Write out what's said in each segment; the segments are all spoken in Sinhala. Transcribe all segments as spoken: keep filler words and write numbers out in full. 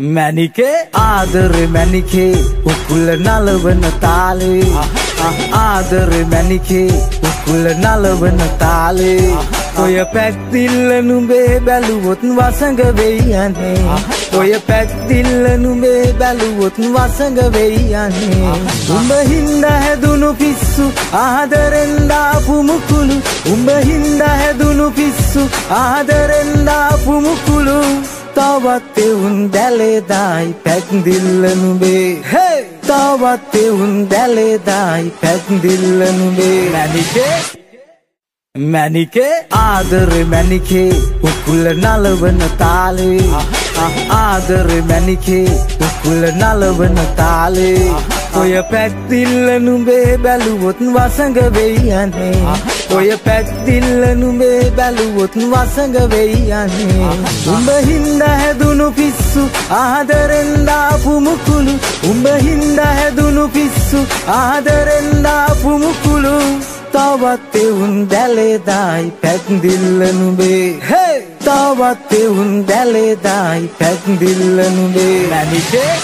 මැනිකේ ආදරේ මැනිකේ උකුල නලවන තාලේ ආදරේ මැනිකේ උකුල නලවන තාලේ ඔය පැත්තිල්ල නුඹේ බැලුවොත් වසඟ වෙයි යන්නේ ඔය පැත්තිල්ල නුඹේ බැලුවොත් වසඟ වෙයි යන්නේ උඹ හින්දා හැදුණු පිස්සු ආදරෙන් දාපු මුකුළු උඹ හින්දා හැදුණු පිස්සු ආදරෙන් දාපු මුකුළු තවත් එවුන් දැලේ දායි පැත්දිල්ල නුඹේ හේ තවත් එවුන් දැලේ දායි පැත්දිල්ල නුඹේ මැනිකේ මැනිකේ ආදරේ මැනිකේ උකුල නලවන තාලේ ආදරේ මැනිකේ උකුල නලවන තාලේ ඔය පැත්දිල්ල නුඹේ බැලුවොත් වසඟ වෙයි යන්නේ ඔය පැත්දිල්ල නුඹේ බැලුවොත් වසඟ වෙයි යන්නේ උඹ හින්දා හැදුණු පිස්සු ආදරෙන් දාපු මුකුළු උඹ හින්දා හැදුණු පිස්සු ආදරෙන් දාපු මුකුළු තවත් එවුන් දැලේ දායි පැත්දිල්ල නුඹේ හේ තවත් එවුන් දැලේ දායි පැත්දිල්ල නුඹේ මැනිකේ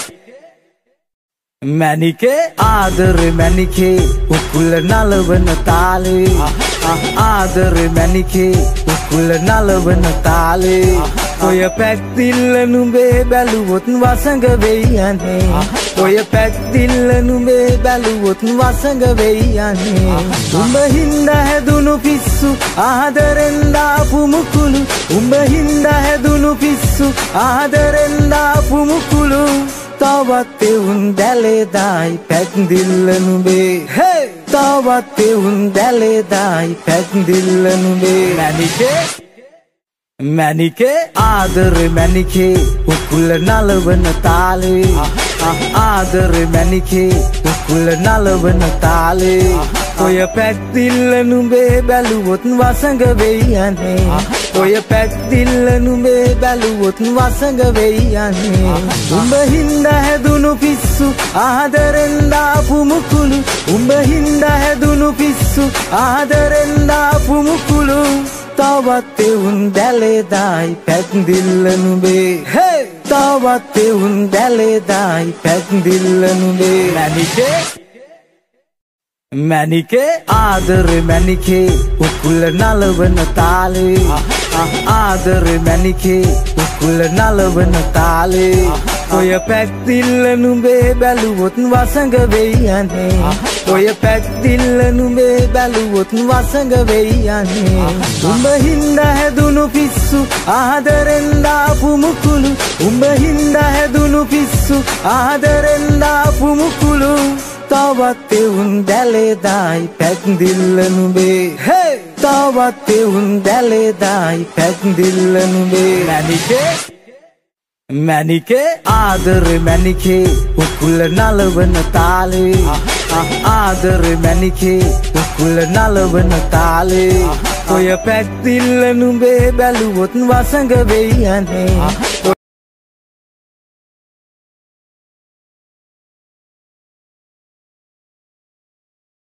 මැනිකේ ආදරේ මැනිකේ උකුල නලවන තාලේ ආදරේ මැනිකේ උකුල නලවන තාලේ ඔය පැත්දිල්ල නුඹේ බැලුවොත් වසඟ වෙයි යන්නේ ඔය පැත්දිල්ල නුඹේ බැලුවොත් වසඟ වෙයි යන්නේ උඹ හින්දා හැදුණු පිස්සු ආදරෙන් දාපු මුකුළු උඹ හින්දා හැදුණු පිස්සු ආදරෙන් දාපු මුකුළු තවත් එවුන් දැලේ දායි පැත්දිල්ල නුඹේ හේ තවත් එවුන් දැලේ දායි පැත්දිල්ල නුඹේ මැනිකේ මැනිකේ ආදරේ මැනිකේ උකුල නලවන තාලේ ආදරේ මැනිකේ උකුල නලවන තාලේ ඔය පැත්දිල්ල නුඹේ බැලුවොත් වසඟ වෙයි යන්නේ ඔය පැත්දිල්ල නුඹේ බැලුවොත් වසඟ වෙයි යන්නේ උඹ හින්දා හැදුණු පිස්සු ආදරෙන් දාපු මුකුළු උඹ හින්දා හැදුණු පිස්සු ආදරෙන් දාපු මුකුළු තවත් එවුන් දැලේ දායි පැත්දිල්ල නුඹේ හේ තවත් එවුන් දැලේ දායි පැත්දිල්ල නුඹේ මැනිකේ මැනිකේ ආදරේ මැනිකේ උකුල නලවන තාලේ ආදරේ මැනිකේ උකුල නලවන තාලේ ඔය පැත්දිල්ල නුඹේ බැලුවොත් වසඟ වෙයි යන්නේ ඔය පැත්දිල්ල නුඹේ බැලුවොත් වසඟ වෙයි යන්නේ උඹ හින්දා හැදුණු පිස්සු ආදරෙන් දාපු මුකුළු උඹ හින්දා හැදුණු පිස්සු ආදරෙන් දාපු මුකුළු තවත් එවුන් දැලේ දායි පැත්දිල්ල නුඹේ හේ තවත් එවුන් දැලේ දායි පැත්දිල්ල නුඹේ මැනිකේ මැනිකේ ආදරේ මැනිකේ උකුල නලවන තාලේ ආදරේ මැනිකේ උකුල නලවන තාලේ ඔය පැත්දිල්ල නුඹේ බැලුවොත් වසඟ වෙයි යන්නේ